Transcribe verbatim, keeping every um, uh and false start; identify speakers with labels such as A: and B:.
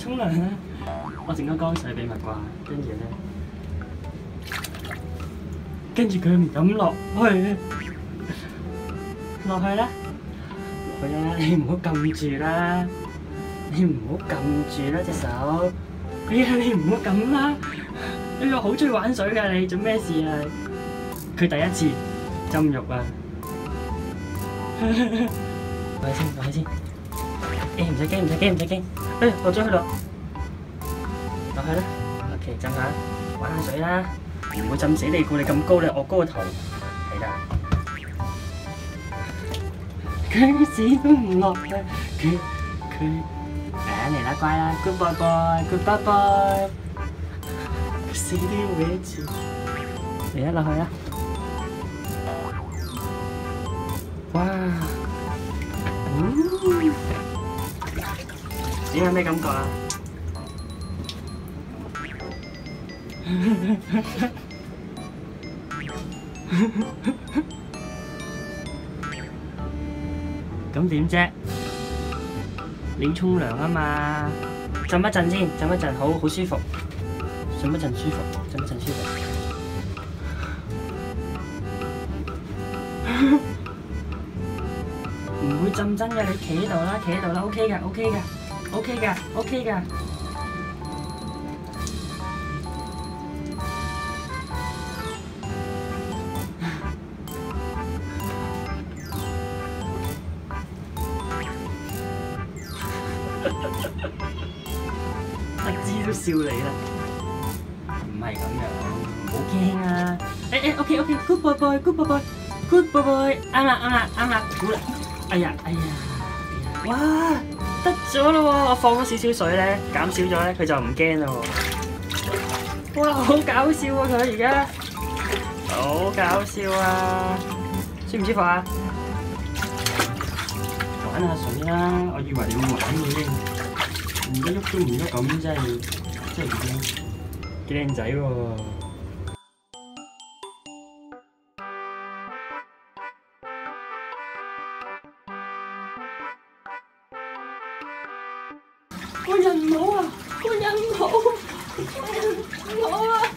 A: 沖涼啦！我整咗缸水俾蜜瓜，跟住咧，跟住佢唔敢落去，落去啦，落去啦！你唔好撳住啦，你唔好撳住啦隻手，哎呀你唔好撳啦！哎呀好中意玩水㗎你，做咩事啊？佢第一次浸浴啊！落去先，落去先。誒唔使驚，唔使驚，唔使驚。誒落咗去咯，落去啦。OK， 浸下，玩下水啦，唔會浸死你㗎，你咁高，你我高個頭，係啦。佢死都唔落去，佢佢誒嚟啦，乖啦 ，good boy boy，good boy boy， 佢死都要搲住。嚟啦，落去啦。哇！嗯，點有咩感覺啊？咁點啫？你要沖涼啊嘛，浸一陣先，浸一陣，好好舒服，浸一陣舒服，浸一陣舒服。唔會浸真嘅，你企喺度啦，企喺度啦 ，OK 㗎 ，OK 㗎 ，OK 㗎 ，OK 㗎。阿芝都笑你啦，唔係咁樣，唔好驚啊！誒誒 ，OK OK，good boy boy，good boy boy，good boy boy， 啱啦啱啦啱啦，好啦！哎呀哎呀，哇，得咗啦喎！我放咗少少水咧，減少咗咧，佢就唔驚啦喎！哇，好搞笑啊佢而家，好搞笑啊！舒唔舒服啊？玩下水啦，我以為你會玩嘅啫，唔得喐都唔得咁，真係真係幾靚仔喎！個人唔好啊！個人唔好，個人唔好啊！